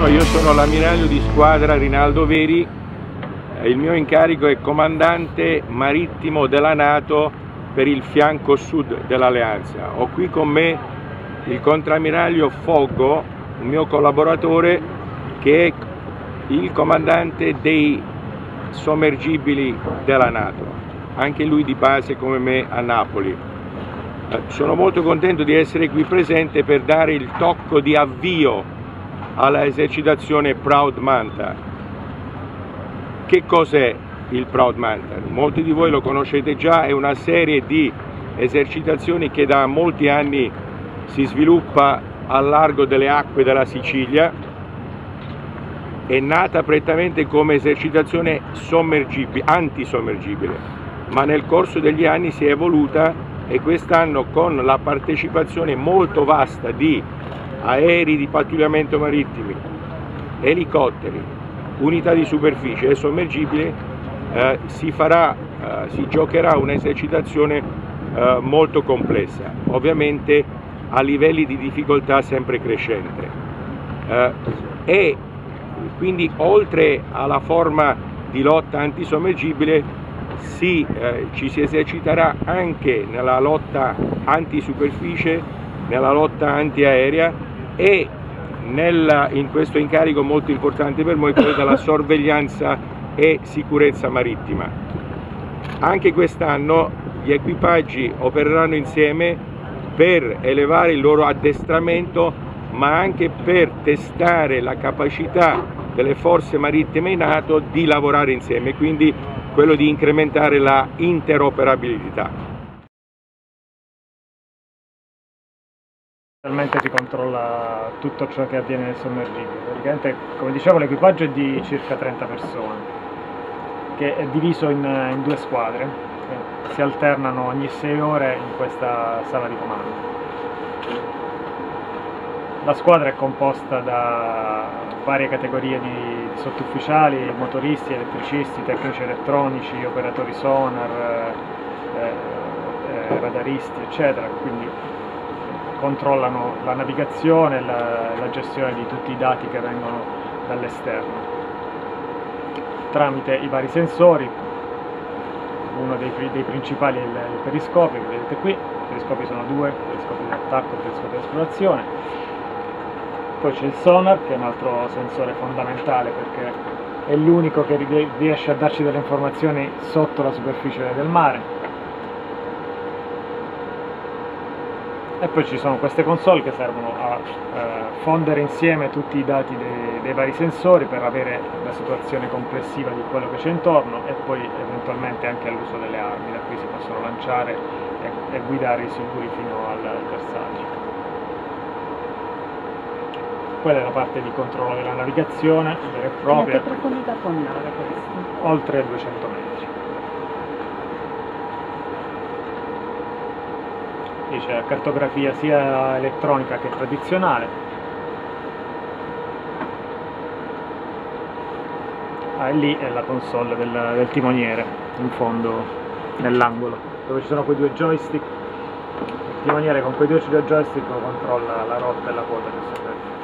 Buongiorno, io sono l'ammiraglio di squadra Rinaldo Veri, il mio incarico è comandante marittimo della NATO per il fianco sud dell'Alleanza. Ho qui con me il contrammiraglio Foggo, un mio collaboratore, che è il comandante dei sommergibili della NATO, anche lui di base come me a Napoli. Sono molto contento di essere qui presente per dare il tocco di avvio alla esercitazione Proud Manta. Che cos'è il Proud Manta? Molti di voi lo conoscete già, è una serie di esercitazioni che da molti anni si sviluppa al largo delle acque della Sicilia. È nata prettamente come esercitazione antisommergibile, ma nel corso degli anni si è evoluta e quest'anno, con la partecipazione molto vasta di aerei di pattugliamento marittimi, elicotteri, unità di superficie e sommergibili, si giocherà un'esercitazione molto complessa, ovviamente a livelli di difficoltà sempre crescente. E quindi, oltre alla forma di lotta antisommergibile, ci si eserciterà anche nella lotta antisuperficie, nella lotta antiaerea e in questo incarico molto importante per noi, quello della sorveglianza e sicurezza marittima. Anche quest'anno gli equipaggi opereranno insieme per elevare il loro addestramento, ma anche per testare la capacità delle forze marittime NATO di lavorare insieme, quindi quello di incrementare la interoperabilità. Realmente si controlla tutto ciò che avviene nel sommergibile. Praticamente, come dicevo, l'equipaggio è di circa 30 persone, che è diviso in due squadre, che si alternano ogni 6 ore in questa sala di comando. La squadra è composta da varie categorie di sottufficiali, motoristi, elettricisti, tecnici elettronici, operatori sonar, radaristi, eccetera. Quindi controllano la navigazione e la gestione di tutti i dati che vengono dall'esterno tramite i vari sensori. Uno dei principali è il periscopio, che vedete qui. I periscopi sono due: periscopio di attacco e periscopio di esplorazione. Poi c'è il sonar, che è un altro sensore fondamentale perché è l'unico che riesce a darci delle informazioni sotto la superficie del mare. E poi ci sono queste console che servono a fondere insieme tutti i dati dei vari sensori per avere la situazione complessiva di quello che c'è intorno, e poi eventualmente anche all'uso delle armi, da cui si possono lanciare e guidare i sicuri fino al bersaglio. Quella è la parte di controllo della navigazione vera e propria. Che profondità può andare questo? Oltre 200 metri. C'è cartografia sia elettronica che tradizionale. E lì è la console del timoniere, in fondo nell'angolo, dove ci sono quei due joystick. Il timoniere con quei due joystick controlla la rotta e la quota che si prende.